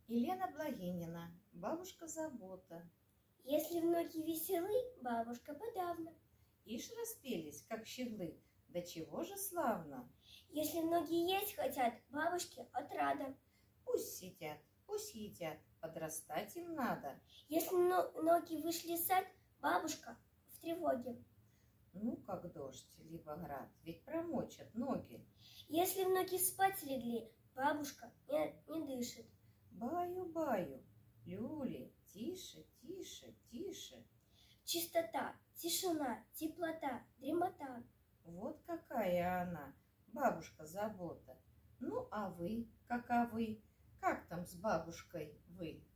Елена Благинина, бабушка забота. Если ноги веселы, бабушка подавно. Ишь распелись, как щеглы, да чего же славно. Если ноги есть хотят, бабушке отрада. Пусть сидят, пусть едят, подрастать им надо. Если ноги вышли в сад, бабушка в тревоге. Ну, как дождь, либо град, ведь промочат ноги. Если в ноги спать легли, бабушка не дышит. Баю-баю, люли, тише, тише, тише. Чистота, тишина, теплота, дремота. Вот какая она, бабушка забота. Ну, а вы, каковы? Как там с бабушкой вы?